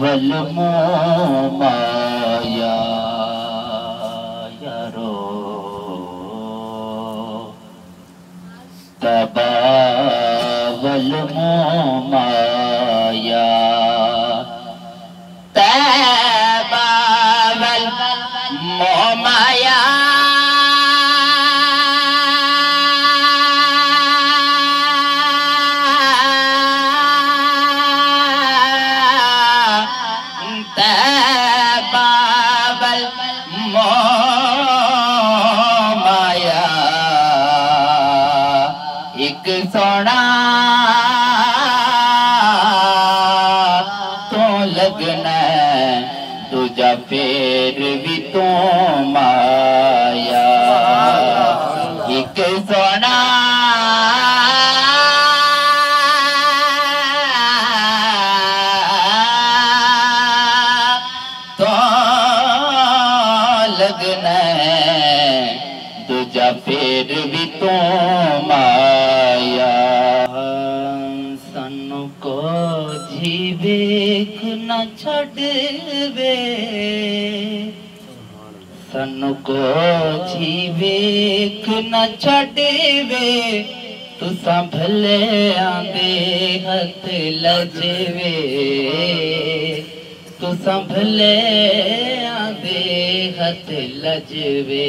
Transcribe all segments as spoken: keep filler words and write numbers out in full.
वल माया यारो तबा वल माया तबा वल माया सोना तो लगना दूजा फेर भी तो माया एक सोना तो लगना दूजा फेर भी तो माया सानू कोजी वेख न छड़वे सानू कोजी वेख न छड़वे तुसां भले आंदे हथ लजवे तुसां भले आंदे हथ लजवे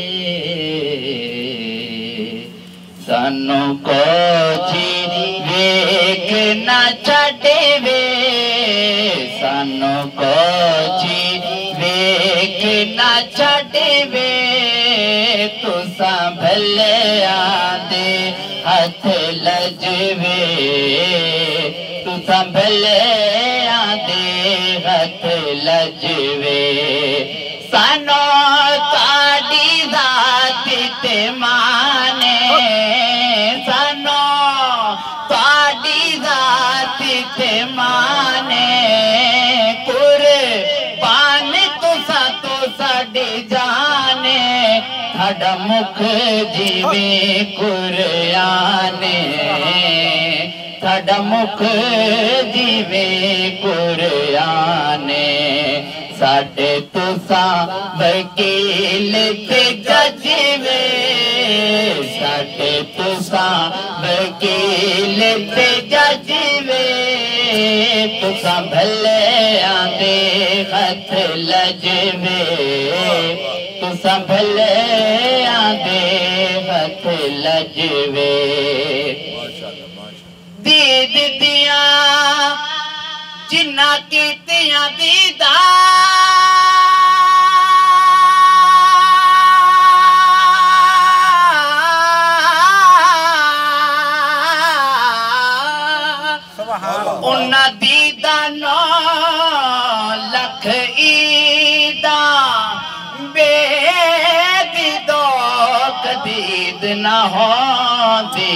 सानू कोजी वेख न छड़वे सानू कोजी वेख न छड़वे तुसां भले आंदे हथ लजवे तुसां भले आंदे हथ लजवे सानू ताड़ी जात ते माने सानू ताड़ी जात ते माने कुर्बान तुसा तो साडी जाने थाडा मुख जीवे कुराने थाडा मुख जीवे कुराने साडे तुसा वकील ते जजवे साडे तुसा वकील ते जजवे तुसा भले आंदे हथ लजवे तुसा भले आंदे हथ लजवे दीद दिया जिन्ना कीतियां दीदा उन्ना दीदा नौ लख ईदा बेदीदो कदीद न होंदी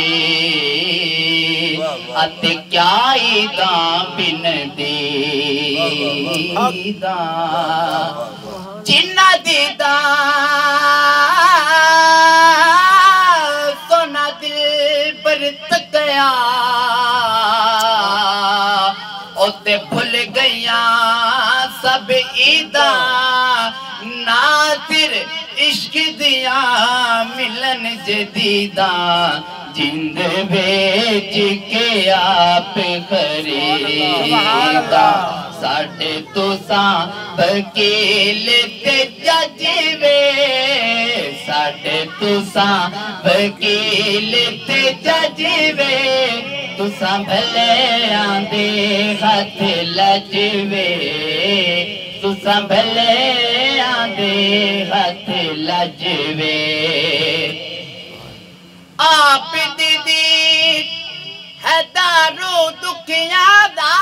अते क्या ईदा बिन दीदा जिन्ना दीदा सोना दिल पर तकया ओते भूल गया सब ईदा ना फिर इश्क दिया मिलन जदीदा जिंद बेच के आप खरीदा साडे तुसा वकील ते जजवे साडे तुसा वकील ते जजवे तुसा भले आंदे हथ लजवे तुसा भले आंदे हथ लजवे आप दीदी है दारू दुखिया दा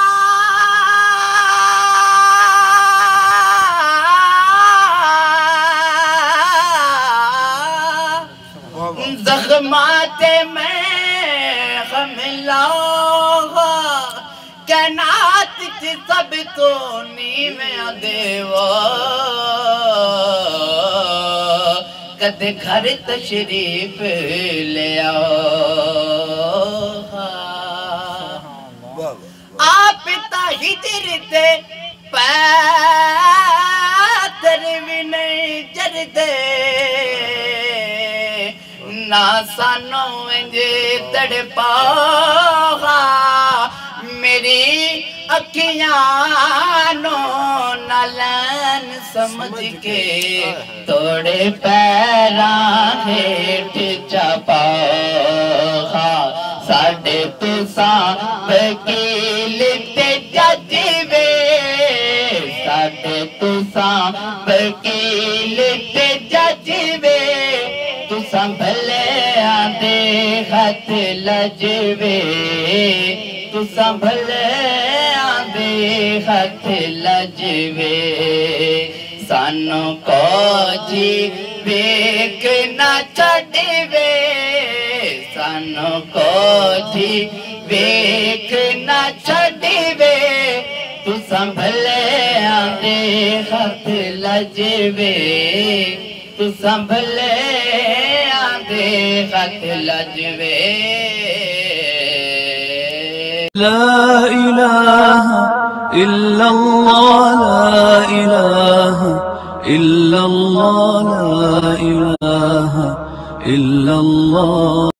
जख्माते में मिलाऊंगा कैनात च सब तो नीवें देवो कद घर तशरीफ ले आओ आप हिजर ते पैर भी नहीं चढ़ते ना सानू इंजे तड़पाओगा मेरी अखियां नो नालन समझ के तोड़े पैरां हेठ चपाओगा साडे तुसां वकील ते जज वे साडे तुसां वकील ते जज वे तुसां भले आंदे खत लजवे तुसां भले आंदे खत लजवे सानू कोजी वेख ना छड़वे सानू कोजी वेख ना छड़वे तुसां भले आंदे खत लजवे तुसां भले आंदे खत लजवे لا إله إلا الله لا إله إلا الله لا إله إلا الله